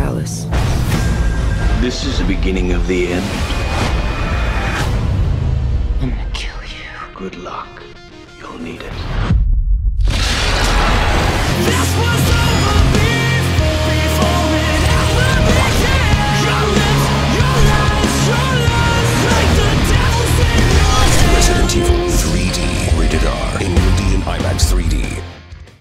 palace. This is the beginning of the end. I'm gonna kill you. Good luck. You'll need it.